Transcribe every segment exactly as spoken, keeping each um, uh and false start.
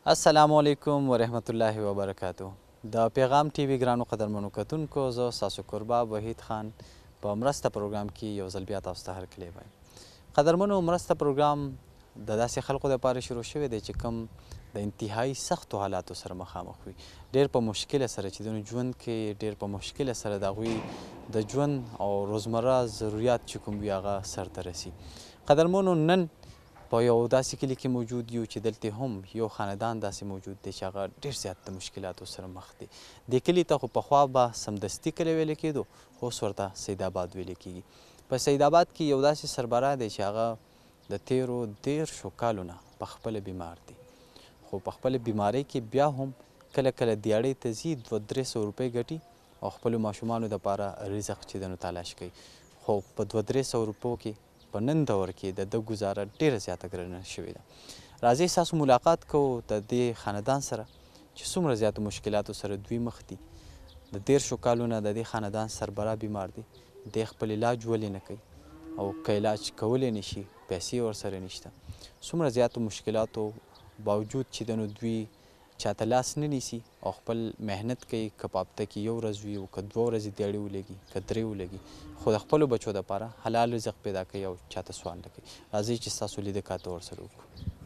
السلام علیکم ورحمت الله وبرکاتو. د پیغام ټي وي ګرانو قدرمنو کتونکو، زه ستاسو کوربه وحید خان په مرسته پروګرام کې یو ځل بیا تاسو ته هرکلی وایم. قدرمنو، مرسته پروګرام د داسې خلکو دپاره شروع شوی دی چې کوم د انتهایی سختو حالاتو سره مخامخ وي، ډېر په مشکله سره چې د ژوند کې ډېر په مشکله سره د هغوی د ژوند او روزمره ضروریات چې کوم وي هغه سرته رسي. قدرمنو، نن په یو داسې کلي کې موجود یو چې دلته هم یو خاندان داسې موجود دی چې هغه ډېر زیات د مشکلاتو سره مخ دی. دې کلي ته خو پخوا به سمدستي کلی ویلی کېدو، خو اوس ورته سید آباد ویلی کېږي. په سید آباد کې یو داسې سربراه دی چې هغه د تیرو دېرشو کالو نه په خپله بیمار دی، خو په خپله بیمارۍ کې بیا هم کله کله دیاړۍ ته ځي، دوه درې سوه روپۍ ګټي او خپلو ماشومانو دپاره رزق چې دی نو تلاش کوي. خو په دوه درې سوه روپو کې په نن دور کې د ده ګزاره ډېره زیاته ګرانه شوې ده. راځئ ستاسو ملاقات کوو د دې خاندان سره چې څومره زیاتو مشکلاتو سره دوی مخ دي. د دېرشو کالو نه د دې خاندان سربراه بیمار دی، دی خپل علاج ولې نه کوي او که علاج کولی نه شي پیسې ورسره نشته. څومره زیاتو مشکلاتو باوجود چې د نو دوی چاته لاس نه نیسي او خپل محنت کوي، که په هفته کې یو ورځ وي او که دوه ورځې دیاړې ولګي که درې ولګي، خو د خپلو بچو دپاره حلال رزق پیدا کوي او چاته سوال نه کوي. راځئ چې ستاسو لیده کاته ورسره وکړو.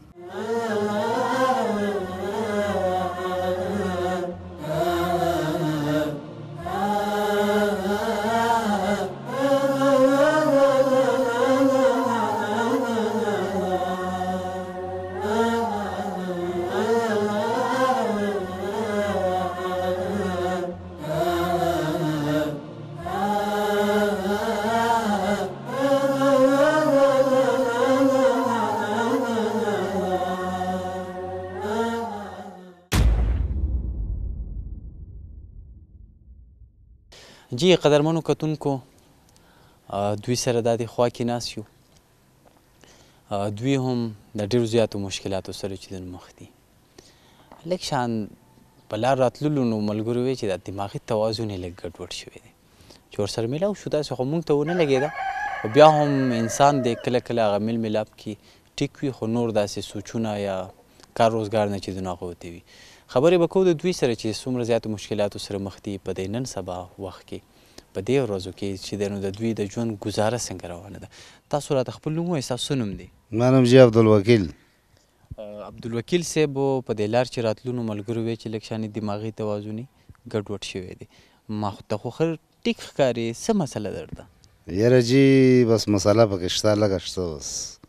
جی قدرمنو کتونکو، دوی سره دا دې خوا کې ناست یو، دوی هم د ډېرو زیاتو مشکلاتو سره چې د مخ دي. لږ شان په لار راتللو نو ملګرو وایي چې دا دماغي توازن یې لږ ګډوډ شوی دی، چې ورسره میلاو شو داسې خو موږ ته ونه لګېده. خو بیا هم انسان دی کله کله هغه میل میلاپ کې ټیک وي، خو نور داسې سوچونه یا کار روزګار نه چې د نو هغه ورته وي. خبرې به کوو د دوی سره چې څومره زیاتو مشکلاتو سره مخ دي په دې نن سبا وخت کې، په دې ورځو کې چې د نو د دوی د ژوند ګزاره څنګه روانه ده. تاسو راته خپل نوم ووایئ، ستاسو څه نوم دی؟ ما نوم جی عبدالوکیل. عبدالوکیل صاحب، په دې لار چې راتلو نو ملګرو وایي چې لږ شانې دماغي توازن یې ګډوډ شوی دی. ما ته خو ښه ټیک ښکاري، څه مسله درته؟ یاره جی بس مسله پکې شته، لږه شته بس.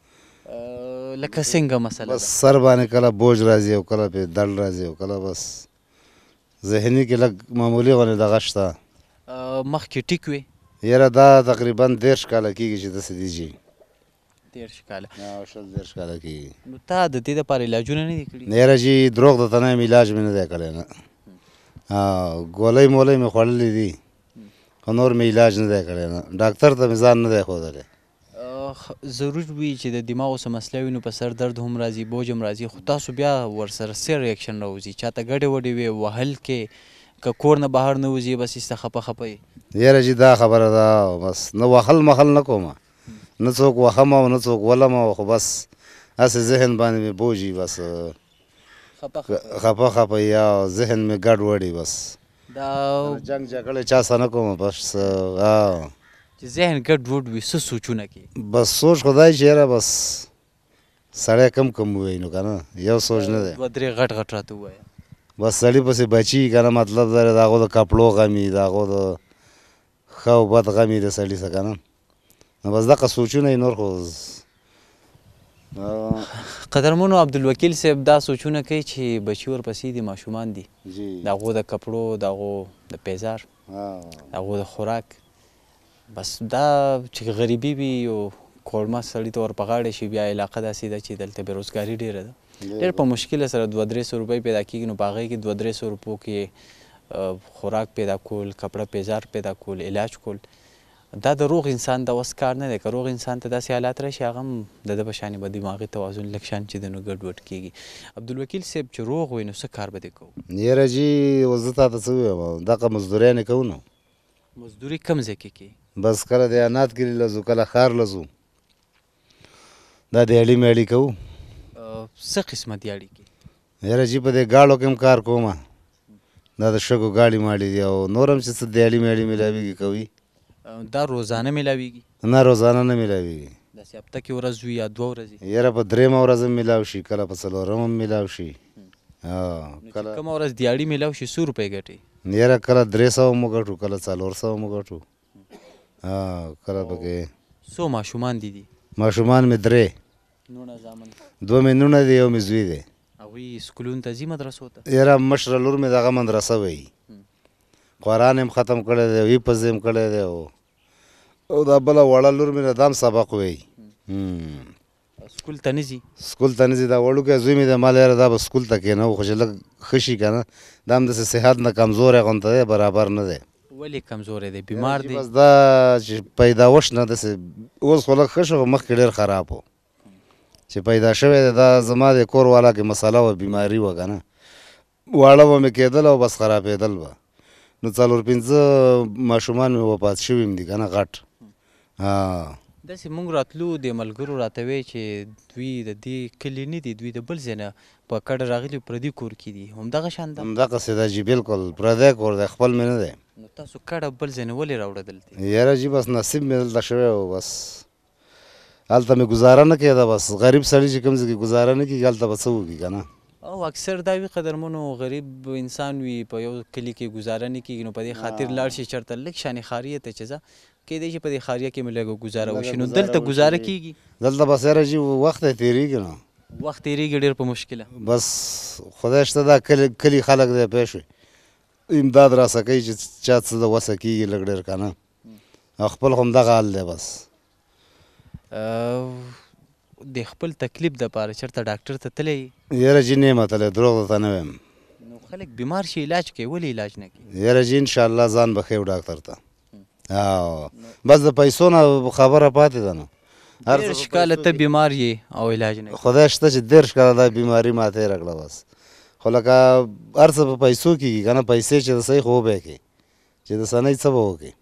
لکه څنګه مسله ده؟ بس سر باندې کله بوج راځي او کله پې درد راځي او کله بس ذهني کې لږ معمولي غوندې دغه شته. مخکې ټیک وې؟ یاره دا تقریبا دېرش کاله کېږي چې داسې دي جي. دېرش کاله؟ شل دېرش کاله کېږي. نو تا د دې دپاره علاجونه نه دي کړي؟ یاره جي دروغ درته نه یم، علاج مې نه دی کړی نه. ګولۍ مولۍ مې خوړلې دي خو نور مې علاج نه دی کړی نه، ډاکټر ته مې ځان نه دی ښودلی. ضرور وي چې د دماغو څه مسله وي نو په سر درد هم راځي، بوج هم راځي، خو تاسو بیا ورسره څه ریاکشن راوځي؟ چاته ګډې وډې وې وهل کې، که کور نه بهر نه وځي بس ایسته خفه خفه یې؟ یاره جي دا خبره ده، بس نه وهل مخل نه کومه، نه څوک وهم او نه څوک ولم، خو بس هسې ذهن باندې مې بوجي، بس خفه خفه یا ذهن مې ګډ وډي. بس دا جنګ جګړې چا سره نه کومه، بس چې ذهن ګډ وډ وي څه سوچونه کوي؟ بس سوچ خدای چې یاره بس سړی کم کم ووایي نو که نه، یو سوچ نه دی. دوه درې غټ غټ راته ووایه. بس سړي پسې بچي که نه، مطلب دا دی د هغو د کپړو غم وي، د هغو د ښه او بد غم وي د سړي څه که نه، نو بس دغه سوچونه یې نور خو. قدرمنو، عبدالوکیل صاحب دا سوچونه کوي چې بچي ورپسې دي، ماشومان دي، د هغو د کپړو، د هغو د پیزار، د هغو د خوراک، بس دا چې غریبي وي او کورمه سړي ته ور په غاړه شي، بیا علاقه داسې ده چې دلته بېروزګاري ډېره ده، ډېر په مشکله سره دوه درې سوه روپۍ پیدا کېږي. نو په هغې کې دوه درې سوه روپو کې خوراک پیدا کول، کپړه پیزار پیدا کول، علاج کول، دا د روغ انسان د وس کار نه دی. که روغ انسان ته داسې حالات راشي هغه هم د ده په شانې به دماغي توازن لږ شان چې د نو ګډوډ کېږي. عبدالوکیل صاحب، چې روغ وی نو څه کار به دې کوو؟ یاره جي اوس زه تا ته څه ووایم، دغه مزدوریانې کوو نو. مزدوري کوم ځای کې کوي؟ بس کله دیانات کلي له ځو، کله ښار له ځو، دا دیاړي میاړي کوو. څه قسمه دیاړي کوي؟ یاره جي په دې ګاړو کې هم کار کوم دا د شګو ګاډي ماډي دي او نور هم چې څه دیالي میالي میلاویږي کوي دا روزانه میلاویږي نه روزانه نه میلاویږي داسې هفته کې ورځ وي یا دوه ورځې یاره په درېیمه ورځ هم میلاو شي کله په څلورم هم میلاو شي کله کومه ورځ دیاړي میلاو شي څو روپۍ ګټې یاره کله درې سوه مو ګټو کله څلور سوه مو ګټو کله پکې څو ماشومان دي دي ماشومان مې درې نونه زامن دوه مې نونه دي یو مې زوی دی هغوی سکولونو ته ځي مدرسو ته یاره مشره لور مې دغه مدرسه وایي قرآن هم ختم کړی دی حفظ هم کړی دی او دا بله وړه لور مې ده دا هم سبق وایي سکول ته نه ځي سکول ته نه ځي دا وړوکی زوی مې دی ما یاره دا به سکول ته کښېنو خو چې لږ ښه شي که نه دا هم داسې صحت نه کمزوری غونته دی برابر نه دی ولې کمزوری دی بیمار دی بس دا چې پیداوش نه داسې اوس خو لږ ښه شو خو مخکې ډېر خراب و چې پیدا شوی دی دا زما د کور والا کې مسله وه بیماري وه که نه واړه به مې کېدل او بس خرابېدل به نو څلور پنځه ماشومان مې وفات شوي هم دي که نه غټ داسې موږ راتلو د ملګرو راته وی چې دوی د دې کلي نه دي دوی د بل ځای نه په کډه راغلي پردي کور کې دي همدغه شان ده همدغسې ده جي بالکل پردی کور دی خپل مې نه دی نو تاسو کډه بل ځای نه ولې راوړه دلته یاره جي بس نصیب مې دلته شوی و بس هلته مې ګزاره نه کېده بس غریب سړي چې کوم ځای کې ګزاره نه کېږي هلته به څه وکړي که نه او اکثر دا وي قدرمنو غریب انسان وي په یو کلي کې ګزاره نه کېږي نو په دې خاطر لاړ شي چېرته لږ شانې خاریه ته چې ځه کېدای شي په دې خاریه کې مې لږه ګزاره وشي نو دلته ګزاره کېږي دلته بس یاره جي وخت یې تېرېږي نو وخت تېرېږي ډېر په مشکله بس خدای شته دا کلي کلي خلک دی پوه شوې امداد راسه کوي چې چا څه د وسه کېږي لږ ډېر که نه او خپل خو همدغه حال دی بس د خپل تکلیف دپاره چېرته ډاکټر ته تللی یاره جي نه یم تللی دروغ درته نه وایم نو خلک بیمار شي علاج کوي ولې علاج نه کوي یاره جي انشاءالله ځان به ښیو ډاکټر ته بس د پیسو نه خبره پاتې ده نو دېرش کاله ته بیمار یې او علاج نه خدای شته چې دېرش کاله دا بیماري ما تېره کړه بس خو لکه هر څه په پیسو کېږي که نه پیسې چې د صحیح خو وبې کړي چې د سنۍ څه به وکړي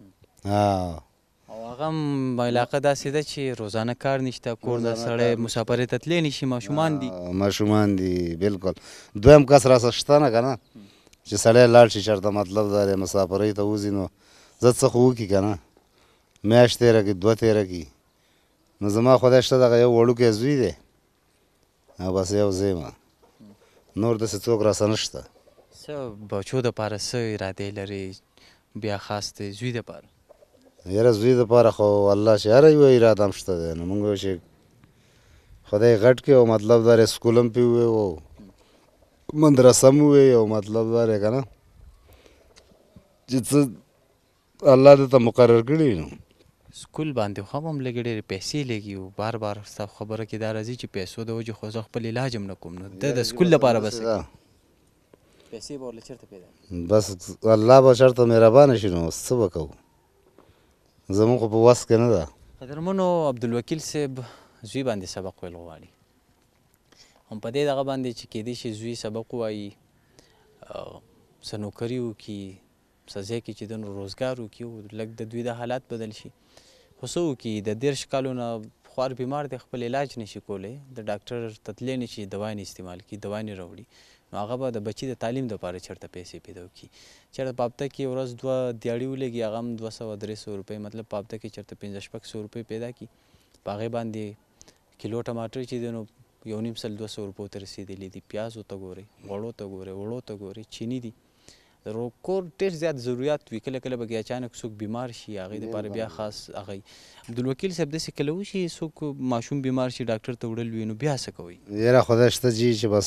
او هغه هم علاقه داسې ده چې روزانه کار نشته کور نه سړی مسافرۍ ته تللی نشي ماشومان دي ماشومان دي بالکل دویم کس راسه شته نه که نه چې سړی لاړ شي چېرته مطلب دا دی مسافرۍ ته وځي نو زه څه خو وکړي که نه میاشت تېره کړي دوه تېره کړي نو زما خدای شته دغه یو وړوکی زوی دی او بس یو زه یم نور داسې څوک راسه نشته څه بچو دپاره څه ارادې لرې بیا خاص د زوی دپاره یاره زوی دپاره خو الله چې هره یوه اراده هم شته دی نو مونږ وایو چې خدای غټ کړي او مطلب دا دی سکول هم پې ووایو او مدرسه هم ووایي او مطلب دا دی که نه چې څه الله دې ته مقرر کړي نو سکول باندې خو هم لږې ډېرې پیسې لګي او بار بار ستا خبره کې دا راځي چې پیسو د وجې خو زه خپل علاج هم نه کوم نو ده د سکول لپاره بس پیسې به ورله چېرته پیدا بس الله به چېرته مهربانه شي نو څه به کوو زمونږ خو په وس کې نه ده قدرمنو عبدالوکیل صاحب زوی باندې سبق ویل غواړي هم په دې دغه باندې چې کېدای شي زوی سبق ووایي څه نوکري وکړي څه ځای کې چې د روزګار وکړي لږ د دوی د حالات بدل شي خو څه وکړي د دېرش کالو نه خوار بیمار دی خپل علاج نشي کولی د ډاکټر ته تللی نه شي دوا نه استعمال کړي دوا نه راوړي نو هغه به د بچي د تعلیم دپاره چېرته پیسې پیدا وکړي چېرته په هفته کې ورځ دوه دیاړي ولګي هغه هم دوه سوه درې سوه روپۍ مطلب په هفته کې چېرته پنځه شپږ سوه روپۍ پیدا کړي په هغې باندې کیلو ټماټر چې دی نو یو نیم سل دوه سوه روپیو ته رسېدلي دي پیازو ته ګورئ غوړو ته ګورئ وړو ته ګورئ چیني دي د کور ډېر زیات ضرورت وي کله کله به کې اچانک څوک بیمار شي هغې دپاره بیا خاص هغه عبدالوکیل صاحب داسې کله وشي څوک ماشوم بیمار شي ډاکټر ته وړل وي نو بیا څه کوئ یاره خدای شته جي چې بس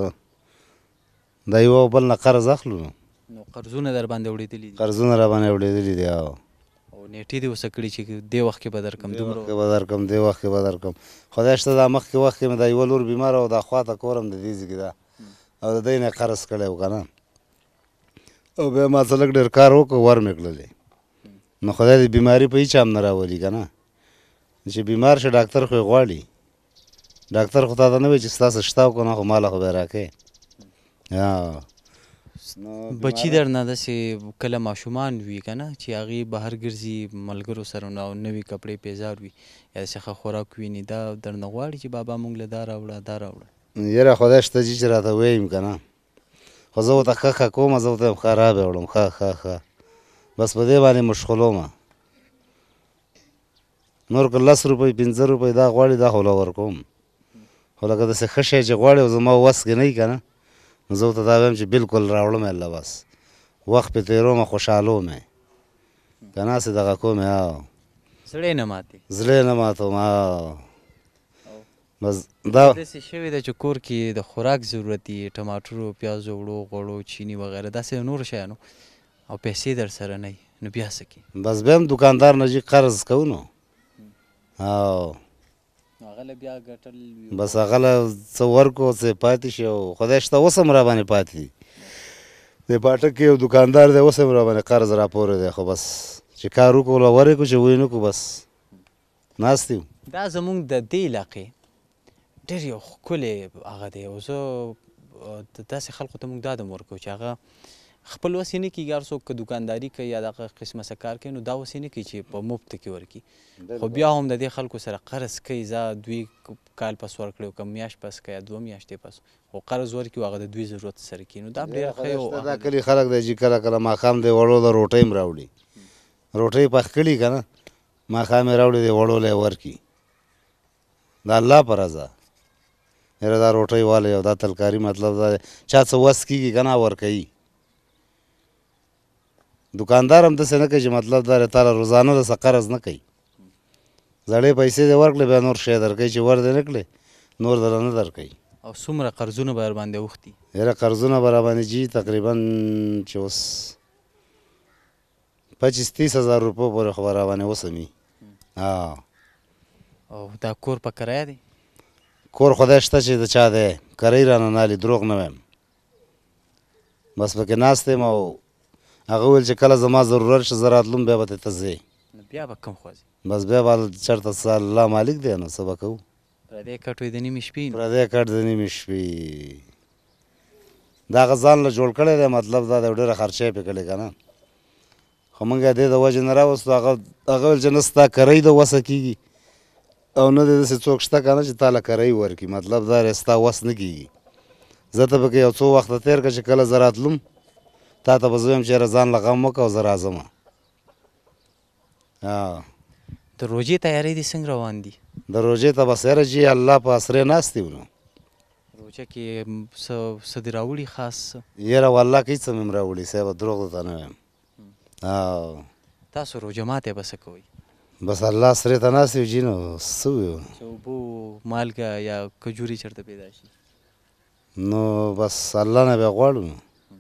د یو او بل نه قرض اخلو نو قرضونه در باندې وړېدلي دي قرضونه را باندې وړېدلي دي او او نیټې دې اوسه کړي چې دې وخت کې به درکړم دومره کې به درکړم دې وخت کې به درکړم خدای شته دا مخکې وخت کې مې دا یوه لور بیماره او دا خواته کور هم د دې ځای کې ده او د دی نه یې قرض کړی و که نه او بیا ما څه لږ ډېر کار وکړو ور مې کړلې نو خدای دې بیماري په هېچا هم نه راولي که نه چې بیمار شي ډاکټر خو یې غواړي ډاکټر خو تا ته نه وایي چې ستاسو شته او که نه خو ماله خو به یې راکوې بچي در نه داسې کله ماشومان وي که نه چې هغې بهر ګرځي ملګرو سره نو نوي کپړې پیزار وي یا داسې ښه خوراک ویني دا در نه غواړي چې بابا مونږ له دا راوړه دا راوړه یاره خدای شته جي چې راته ویم که نه خو زه ورته ښه ښه کوم زه ورته وایم ښه رابې وړم ښه ښه ښه بس په دې باندې مشغولومه نور که لس روپۍ پنځه روپۍ دا غواړي دا خو له ورکوم خو لکه داسې ښه شی چې غواړي او زما وس کې نه وي که نه نو زه ورته دا وایم چې بلکل راوړم الله بس وخت پې تېرومه خوشحالوم یې که ناسې دغه کوم یې او زړه یې نه ماتې زړه یې نه ماتوم او بس دا داسې شوې ده چې کور کې د خوراک ضرورت یي ټماټرو پیازو وړو غوړو چیني وغیره داسې نور شیانو او پیسې در سره نه وي نو بیا څه کوي بس بیا هم دوکاندار نه جي قرض کوو نو او هغه له بیا ګټل بس هغه له څه ورکو څه پاتې شي او خدای شته اوس هم را باندې پاتې دي د پاټک کې یو دوکاندار دی اوس هم را باندې قرض راپورې دی خو بس چې کار وکړو له ورې کړو چې وی نه کړو بس ناست یو دا زمونږ د دې علاقې ډېر یو ښکلی هغه دی او زه داسې خلکو ته موږ دا دم ورکوو چې هغه خپل وس یې نه کېږي هر څوک که دوکانداري کوي یا دغه قسمه څه کار کوي نو دا وس یې نه کوي چې په مفت کې ورکړي خو بیا هم د دې خلکو سره قرض کوي زه دوی کال پس ورکړی که میاشت پس که یا دوه میاشتې پس خو قرض ورکړي هغه د دوی ضرورت سره کړي نو دا ډېره ښه یو دا کلي خلک دی چې کله کله ماښام دی وړو له روټۍ هم راوړي روټۍ پخ کړي که نه ماښام یې راوړي دی وړو له یې ورکړي د الله په رضا یاره دا روټۍ والی او دا تلکاري مطلب دا دی چا څه وس کېږي که نه ورکوي دوکاندار هم داسې نه کوي چې مطلب دا دی تاله روزانه دسه قرض نه کوي زړې پیسې دې ورکړې بیا نور شی درکوي چې ور دې نه کړې نور دله نه درکوي او څومره قرضونه به ورباندې اوښتي یاره قرضونه به راباندې جي تقریبا چې اوس پچیس تیس هزار روپو پورې خو به راباندې وسمي او دا کور په کرایه دی کور خدای شته چې د چا دی کرۍ رانه نالي دروغ نه وایم بس پکې ناست یم او هغه ویل چې کله زما ضرورت شي زه راتلم بیا به ته ځې نو بیا به کم خوځي بس بیا به چېرته څه الله مالک دی نو څه به کوو پردی کټ وي د نیمې شپې نو پردی کټ د نیمې شپې دا هغه ځان له جوړ کړی دی مطلب دا دی ډېره خرچه یې پې کړې که نه خو موږ یې دې د وجې نه راوستو هغه هغه ویل چې نه ستا کرۍ د وسه کېږي او نه دې داسې څوک شته که نه چې تا له کرۍ ورکړي مطلب دا دی ستا وس نه کېږي زه ته پکې یو څو وخته تېر کړه چې کله زه راتلم تا ته به زه وایم چې یاره ځان له غم وکړه او زه راځم د روژې تیاری دې څنګه روان دي د روژې ته بس یاره جي الله په اسرې ناست یو نو روژه کې څه څه دې راوړي خاص یاره والله که هېڅ هم یې راوړي صاحبه دروغ درته نه وایم تاسو روژه ماتی به څه کوئ بس الله سرې ته ناست یو جي نو څه ویو چې اوبه مالګه یا کجوري چېرته پیدا شي نو بس الله نه بیا غواړو نو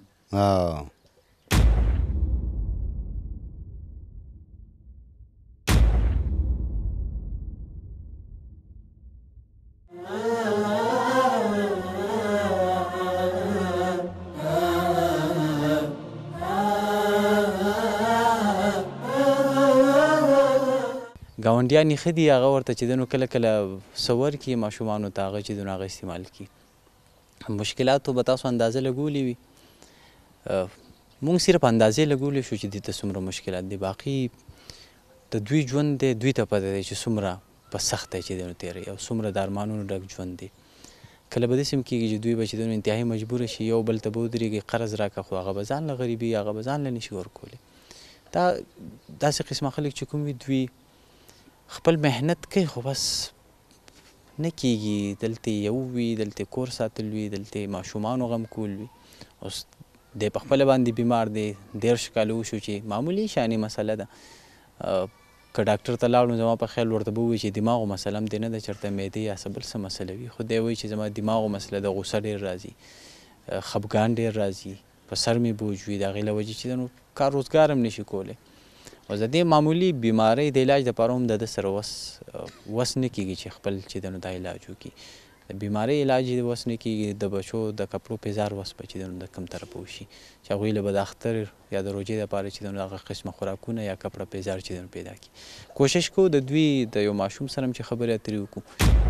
ګاونډیان یې ښه دي هغه ورته چې دی نو کله کله څه ورکړي ماشومانو ته هغه چې دی نو هغه استعمال کړي مشکلاتو به تاسو اندازه لګولې وي مونږ صرف اندازې لګولی شو چې دې ته څومره مشکلات دي باقي د دوی ژوند دی دوی ته پته دی چې څومره په سخت دی چې دی نو تېروي او څومره د ارمانونو ډک ژوند دی کله به داسې هم کېږي چې دوی به چې دی نو انتهایي مجبوره شي یو بل ته به ودرېږي قرض راکړه خو هغه به ځان له غریبي هغه به ځان له نشي ورکولی دا داسې قسمه خلک چې کوم وي دوی خپل محنت کوي خو بس نه کېږي دلته یو وي دلته کور ساتل وي دلته ماشومانو غم کول وي اوس دی په خپله باندې بیمار دی دېرش کاله وشو چې معمولي شانې مسله ده که ډاکټر ته لاړو زما په خیال ورته به ووایي چې دماغو مسله هم دی نه ده چېرته معدې یا څه بل څه مسله وي خو دی وایي چې زما دماغو مسله ده غوسه ډېر راځي خفګان ډېر راځي په سر مې بوج وي د هغې له وجې چې نو کار روزګار هم نشي کولی او د دې معمولي بیمارۍ د علاج دپاره هم د ده سره وس وس نه کېږي چې خپل چې دی نو دا علاج وکړي د بیمارۍ علاج یې وس نه کېږي د بچو د کپړو پیزار وس به چې دی نو د کوم طرفه وشي چې هغوی له به د اختر یا د روژې دپاره چې دی نو هغه قسمه خوراکونه یا کپړه پیزار چې دی نو پیدا کړي کوشش کوو د دوی د یو ماشوم سره هم چې خبرې اترې وکړو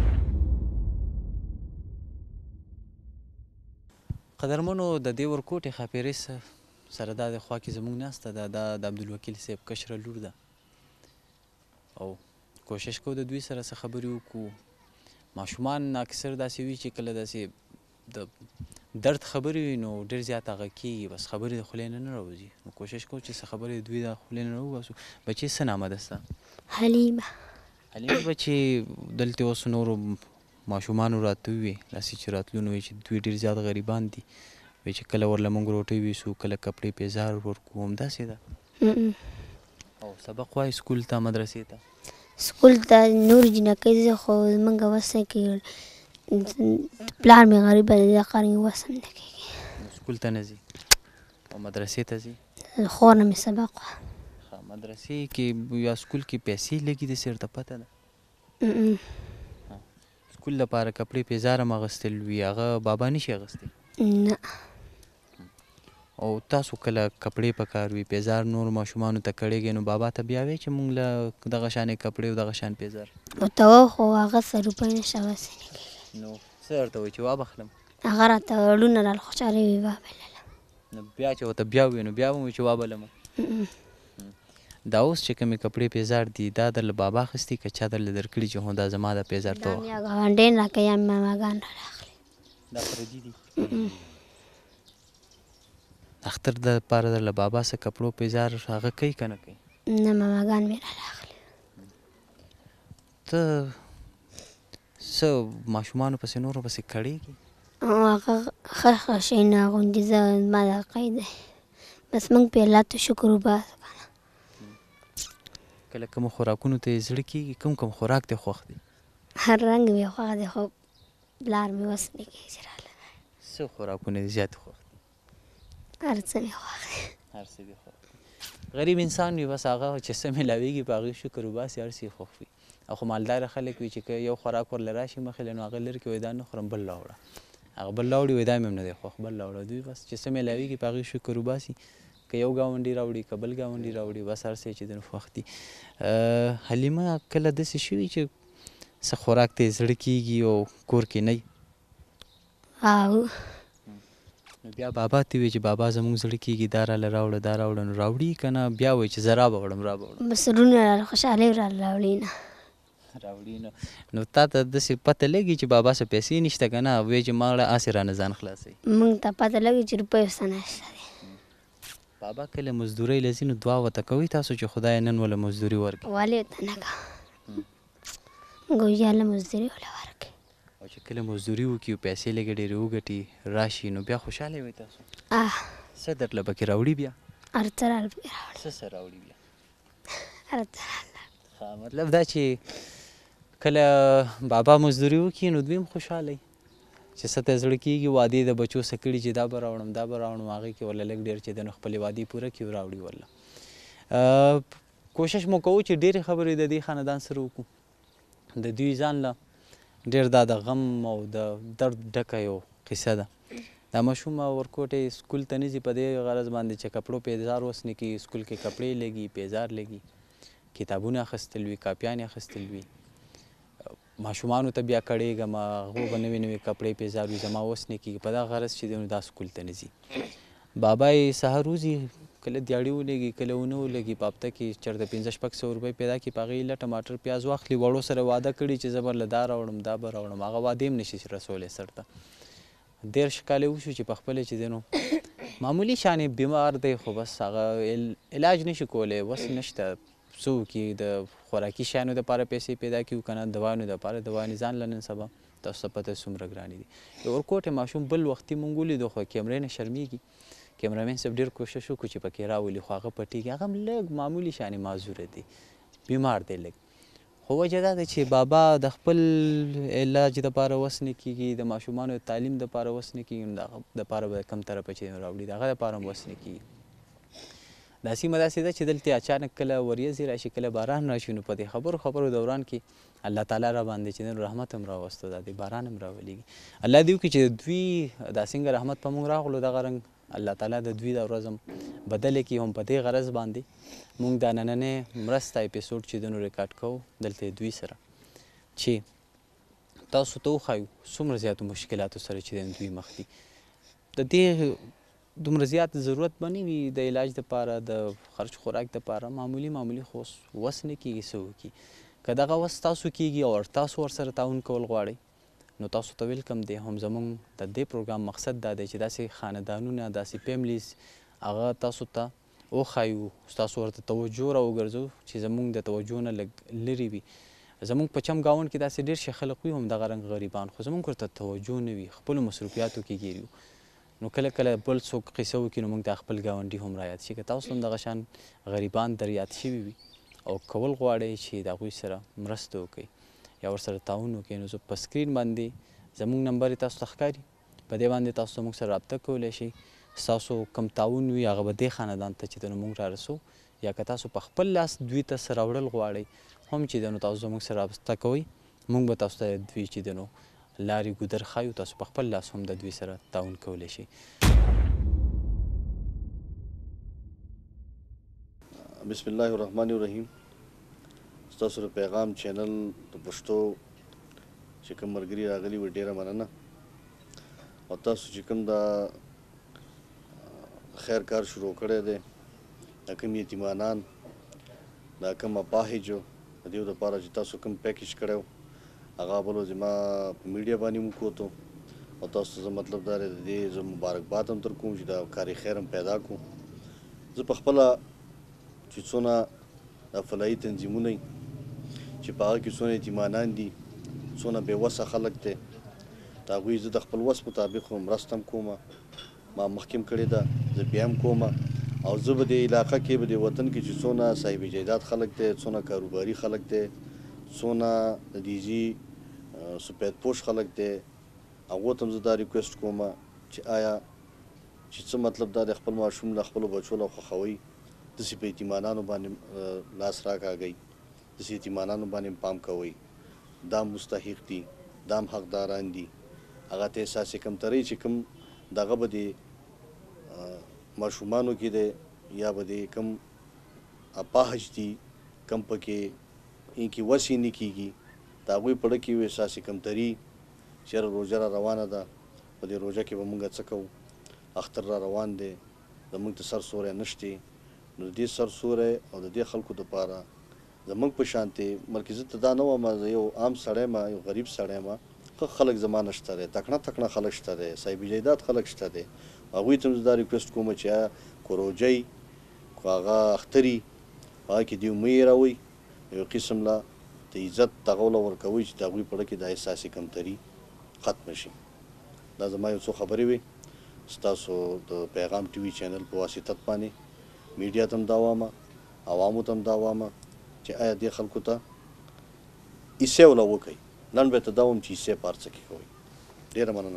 قدرمنو د دې ورکوټې ښاپېرۍ سره دا د خوا کې زموږ ناسته ده دا د عبدالوکیل صاحب کشره لور ده او کوشش کوو د دوی سره څه خبرې وکړو ماشومان اکثر داسې وي چې کله داسې د درد خبرې وي نو ډېر زیات هغه کېږي بس خبرې د خولې نه نه راوځي نو کوشش کوو چې څه خبرې د دوی د خولې نه راوباسو. بچې څه نامه ده ستا؟ حلیمه. حلیمه بچې دلته اوس نورو ماشومانو راته وویې داسې چې راتلو نو وایي چې دوی ډېر زیات غریبان دي وایي چې کله ورله موږ روټۍ ویسو کله کپړې پیزار ورکوو همداسې ده. او سبق وایي سکول ته مدرسې ته؟ سکول ته نور جنکۍ ځي خو زمونږ وس نه کېږي پلار مې غریبه دی د کار مې وس هم نه کېږي. نو سکول ته نه ځي او مدرسې ته ځي؟ خور نه مې سبق وایه. ښه مدرسې کې یا سکول کې پیسې لګي داسې ورته پته ده؟ سکول لپاره کپړې پیزار هم اغوستل وي هغه بابا نشي اغوستی؟ نه. او تاسو کله کپړې په کار وي پیزار نور ماشومانو ته کړېږئ نو بابا ته بیا وایئ چې موږ له دغه شانې کپړې او دغه شان پیزار ورته ووایو خو هغه څه روپۍ نشته وس یې نه کېږي. نو څه ورته وایي چې وابخلم؟ هغه راته وړونه رال خوشحالي وي وابلله. نو بیا چې ورته بیا ووایي نو بیا به مو وایي چې وابلمه؟ دا اوس چې کومې کپړې پیزار دي دا درله بابا اخیستي که چا درله درکړي چې هو دا زما د پیزار ته دا مې یا ګاونډیان راکوي یا مې ماماګان رااخلي. دا پردي دي؟ اختر د پاره درله بابا څه کپړو پیزار هغه کوي که نه کوي؟ نه ماماګان مې رااخلي. ته څه ماشومانو پسې نورو پسې کړېږي؟ هغه ښه ښه شیونه اغوندي زه زما دا قید دی بس موږ پې الله ته شکر وباسو که نه. کله کومو خوراکونو ته یې زړه کېږي کوم کوم خوراک ته خوښ دی؟ هر رنګ مې خوښ دی خو پلار مې وس نه کېږي چې راله. څه خوراکونه دې زیات خوښ دي؟ هر څه مې خوښ دی. هر څه دې خوښ دي. غریب انسان وي بس هغه چې څه میلاویږي په هغې شکر وباسي هر څه یې خوښ وي. او خو مالداره خلک وي چې که یو خوراک ورله راشي مخې له نو هغه لرې کړي وایي دا نه خورم بل راوړه هغه بل راوړي وایي دا مې هم نه دی خوښ بل راوړه. دوی بس چې څه میلاویږي په هغې شکر وباسي که یو ګاونډي راوړي که بل ګاونډي راوړي بس هر څه چې دی نو خوښ دي. حلیمه کله داسې شوي چې څه خوراک ته یې زړه کېږي او کور کې نه وي؟ او نو بیا بابا ته وایي چې بابا زموږ زړه کېږي دا راله راوړه دا راوړه نو راوړي که نه بیا وایي چې زه را به وړم را به وړم؟ بس وروڼه راله خوشحالۍ راله راوړي نه راوړي نو نو تا ته داسې پته لګي چې بابا څه پیسې نشته که نه وایي چې ما وړه هسې رانه ځان خلاصوي؟ موږ ته پته لګي چې روپۍ ورسره نشته دی. بابا کله مزدورۍ له ځي نو دعا ورته کوئ تاسو چې خدای نن وله مزدوري ورکړي؟ ولې ورته نه کوه موږ وایو یا الله مزدوري وله ورکړي. او چې کله مزدوري وکړي او پیسې لږې ډېرې وګټي راشي نو بیا خوشحاله وئ تاسو؟ اه څه درله پکې راوړي بیا؟ هر څه راله پکې راوړي. څه څه راوړي بیا؟ هر څه راله. ښه مطلب دا چې کله بابا مزدوري وکړي نو دوی هم خوشحاله وي چې څه ته زړه کېږي وعدې د بچو څه کړي چې دا به راوړم دا به راوړم هغې کې ورله لږ ډېر چې دی نو خپلې وعدې پوره کړي او راوړي ورله. کوشش مو کوو چې ډېرې خبرې د دې خاندان سره وکړو. د دوی ځان له ډېر دا د غم او د درد ډکه یو قصه ده. دا ماشوم ورکوټې سکول ته نه ځي په دې غرض باندې چې کپړو پیزار اوس نه کېږي سکول کې کپړې لګي پیزار لګي کتابونه اخیستل وي کاپیانې اخیستل وي ماشومانو ته بیا کړېږم هغو به نوې نوې کپړې پیزار وي زما اوس نه کېږي په دغه غرض چې دی نو دا سکول ته نه ځي. بابا یې سهار وځي کله دیاړي ولګي کله ونه ولګي په هفته کې چېرته پنځه شپږ سوه روپۍ پیدا کړي په هغې ایله ټماټر پیاز واخلي وړو سره واده کړي چې زه به له دا راوړم دا به راوړم هغه وعدې هم نشي رسولی سر ته. دېرش کاله وشو چې په خپله چې دی نو معمولي شانې بیمار دی خو بس هغه علاج نشي کولی وس نشته څه وکړي د خوراکي شیانو دپاره پیسې پیدا کړي که نه دوایانو دپاره دوایانې ځان له نن سبا تاسو ته پته څومره ګرانې دي. د ورکوټې ماشوم بل وختي مونږ ولیدو خو کیمرې نه شرمېږي کیمرامین صاحب ډېر کوشش وکړو چې پکې راولي خو هغه پټېږي هغه هم لږ معمولي شانې معذوره دی بیمار دی لږ خو وجه دا ده چې بابا د خپل علاج دپاره وس نه کېږي د ماشومانو د تعلیم دپاره وس نه کېږي نو د هغه دپاره به کم طرفه چې راوړي د هغه دپاره هم وس نه کېږي. دا سیمه داسې ده چې دلته اچانک کله وریځې راشي کله باران راشي نو په دې خبرو خبرو دوران کې الله تعالی را باندې چې نن رحمت هم راوسته دا د باران هم راولېږي. الله دې وکړي چې د دوی دا څنګه رحمت په موږ راغلو دغه رنګ الله تعالی د دوی دا ورځ هم بدله کړي هم په دې غرض باندې موږ دا نننۍ مرسته اپیسوډ چې د نو ریکارډ کوو دلته دوی سره چې تاسو ته وښایو څومره زیاتو مشکلاتو سره چې دوی مخ دي. د دې دومره زیات ضرورت به نه وي د علاج دپاره د خرچ خوراک دپاره معمولي معمولي خو وس نه کېږي څه وکړي. که دغه وس تاسو کېږي او تاسو ورسره تعاون کول غواړئ نو تاسو ته ویلکم دی. هم زموږ د دې پروګرام مقصد دا دی چې داسې خاندانونه داسې فیملیز هغه تاسو ته وښایو، ستاسو ورته توجه راوګرځو چې زموږ د توجه نه لږ لرې وي. زموږ په چم ګاونډ کې داسې ډېر ښه خلک وي همدغه رنګ غریبان، خو زموږ ورته توجه نه وي، خپلو مصروفیاتو کې ګیر یو. نو کله کله بل څوک قصه وکړي نو موږ ته خپل ګاونډي هم رایاد شي. که تاسو هم دغه شان غریبان در یاد شوي وي او کول غواړئ چې د هغوی سره مرسته وکړئ یا ورسره تعاون وکړئ، نو زه په سکرین باندې زموږ نمبر یې تاسو ته ښکاري، په دې باندې تاسو موږ سره رابطه کولی شئ. ستاسو کوم تعاون وي هغه به دې خاندان ته چې د نو موږ را رسو، یا که تاسو په خپل لاس دوی ته څه راوړل غواړئ هم چې د نو تاسو زموږ سره رابطه کوئ، موږ به تاسو ته دوی چې د نو لارې ګودر ښایو، تاسو په خپل لاس هم د دوی سره تعاون کولی شئ. بسم الله الرحمن الرحیم. ستاسو د پیغام چینل د پښتو چې کوم ملګري راغلي وي ډېره مننه، او تاسو چې کوم دا خیر کار شروع کړی دی، دا کوم یتیمانان، دا کوم اپاهجو د دې دپاره چې تاسو کوم پیکیج کړی و هغه بل زما په میډیا باندې مو کوتو، او تاسو زه مطلب دا دی د دې زه مبارکباد هم در کوم چې دا کاري خیر هم پیدا کړو. زه په خپله چې څونه دا فلاحي تنظیمونه دي چې په هغه کې څونه یتیمانان دي، څونه بېوسه خلک دی، د هغوی زه د خپل وس مطابق مرسته هم کوم. ما مخکې هم کړې ده، زه بیا هم کوم. او زه به دې علاقه کې به دې وطن کې چې څونه صاحب جایداد خلک دی، څونه کاروباري خلک دی، څونه د دیجي سفید پوش خلک دی، هغو ته هم زه دا ریکویسټ کوم چې آیا چې څه مطلب دا د خپل ماشوم له خپلو بچو له خوښوئ داسې په یتیمانانو باندې لاس راکاږئ، داسې یتیمانانو باندې پام کوئ. دا مستحق دي، دا هم حقداران دي. هغه ته احساس کمترۍ چې کوم دغه به د ماشومانو کې دی یا به د کوم اپاهج دي، کم پکې این کې وس یې نه کېږي، د هغوی په زړه کې یو احساس کمتري چې یاره روژه را روانه ده، په دې روژه کې به مونږ څه کوو، اختر را روان دی، زمونږ ته سر سوری نشتی. نو د دې سر سوری او د دې خلکو دپاره زمونږ په شانتې بلکې زه ته دا نه وایم زه یو عام سړی ما، یو غریب سړی ما، ښه خلک زما نه شته دی، تکړه تکړه خلک شته دی، صاحب جایداد خلک شته دی. هغوی ته هم زه دا ریکویسټ کوم چې که روژه یي که هغه اختر یي په هغه کې دوی مه هېروئ، یو قسم له د عزت دغه له ورکوئ چې د هغوی په زړه کې دا احساس کمتري ختمه شي. دا زما یو څو خبرې وې ستاسو د پیغام ټي وي چینل په واسطت باندې میډیا ته هم دا وایم، عوامو ته هم دا وایم چې آیا دې خلکو ته حصې وله وکئ. نن به ته دا وایم چې حصې په هر څه کې کوئ. ډېره مننه.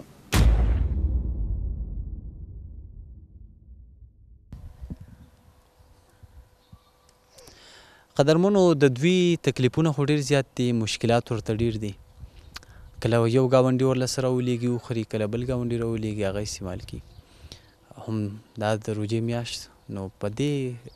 قدرمنو، د دوی تکلیفونه خو ډېر زیات دي، مشکلات ورته ډېر دي. کله یو ګاونډي ورله سره راولېږي وخوري، کله بل ګاونډي راولېږي هغه استعمال کړي. هم دا د روژې میاشت، نو په دې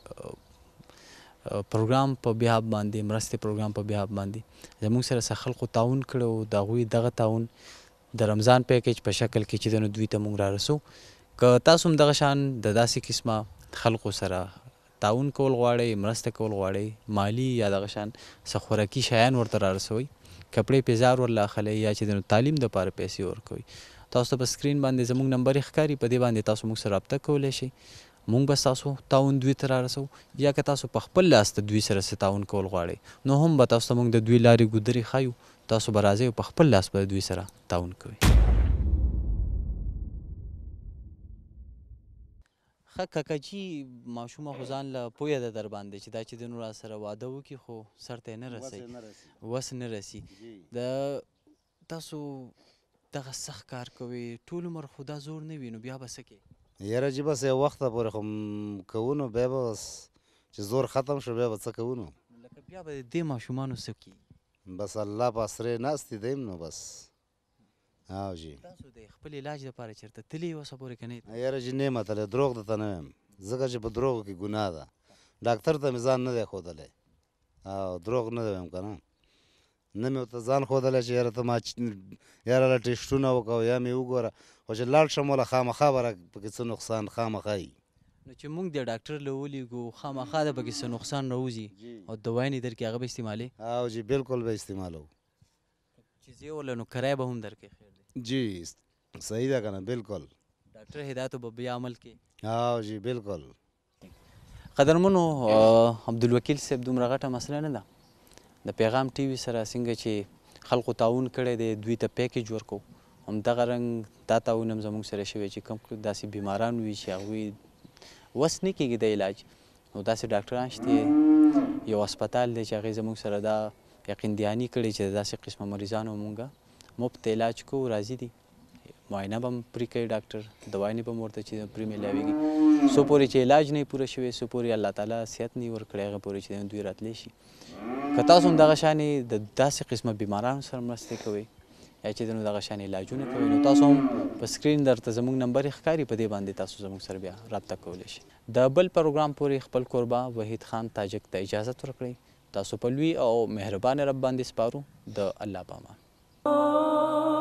پروګرام په بیاب باندې، مرستې پروګرام په بیاب باندې زموږ سره څه خلکو تعاون کړی و، د هغوی دغه تعاون د رمضان پیکیج په شکل کې چې د نو دوی ته موږ را رسو. که تاسو هم دغه شان د داسې قسمه خلکو سره تعاون کول غواړئ، مرسته کول غواړئ، مالی یا دغه شان څه خوراکي شیان ورته را رسوئ، کپړې پیزار ورله اخلئ یا چې د تعلیم دپاره پیسې ورکوئ، تاسو ته په سکرین باندې زموږ نمبر ښکاري، په دې باندې تاسو موږ سره رابطه کولی شئ. موږ به ستاسو تعاون دوی ته را رسو، یا که تاسو په خپل لاس د دوی سره څه تعاون کول غواړئ نو هم به تاسو ته موږ د دوی لارې ګودرې ښایو، تاسو به راځئ او په خپل لاس به د دوی سره تعاون کوئ. ښه کاکاجي، ماشومه خو ځان له پویه ده در باندې چې دا چې د نو را سره واده وکړي خو سر ته یې نه رسئ، وس نه رسي. د تاسو دغه سخت کار کوئ، ټول عمر خو دا زور نه وي، نو بیا به څه کوې؟ یاره جي بس یو وخته پورې خو کوو، نو بیا به بس چې زور ختم شو بیا به څه کوو. نو لکه بیا به د دې ماشومانو څه کېږي؟ بس الله په اسرې ناست دیم، نو بس او جي تاسو د خپل علاج لپاره چېرته تللي یې اوسه پورې که نه یې؟ یاره جي نه یم تللی، دروغ درته نه وایم، ځکه چې په دروغو کې ګناه ده. ډاکټر ته مې ځان نه دی ښودلی، او دروغ نه دی وایم که نه، نه مې ورته ځان ښودلی چې یاره ته ما یاره له ټېسټونه وکړه یا مې وګوره، خو چې لاړ شم وله خامخا به را پکې څه نقصان خامخا وي. نو چې موږ د ډاکټر له ولیږو خامخا د پکې څه نقصان راوځي او دوايانې درکړي هغه به استعمالوې؟ او جي بالکل به استعمالوو. چې زه وله نو کرایه به هم درکې خیر دی جی صحیح ده که نه بالکل ډاکټر هدایتو به بیا عمل کې ها جی بالکل قدرمنو عبدالوکیل صاحب دومره غټه مسله نه ده د پیغام ټي وي سره څنګه چې خلکو تعاون کړی دی دوی ته پیکیج ورکو همدغه رنګ دا تعاون هم زموږ سره شوی چې کوم داسې بیماران وي چې هغوی وس نه کېږي د علاج نو داسې ډاکټران شته یو هسپتال دی چې هغې زموږ سره دا یقین دهاني کړې چې داسې قسمه مریضانو مونږه مفت علاج کوو راضي دي معاینه به هم پرې کوي ډاکټر دوايانې به هم ورته چې پرې میلاویږي څو پورې چې علاج نه وي پوره شوی څو پورې الله تعالی صحت نه وي ورکړی هغه پورې چې دوی راتلی شي که تاسو هم دغه شانې د داسې قسمه بیمارانو سره مرستې کوئ یا چې نو دغه شانې علاجونه کوي نو تاسو هم په سکرین درته زموږ نمبر ښکاري په دې باندې تاسو زموږ سره بیا رابطه کولی شئ د بل پروګرام پورې خپل کوربه وحید خان تاجک ته اجازت ورکړئ تاسو په لوی او مهربان رب باندې سپارو د الله په امان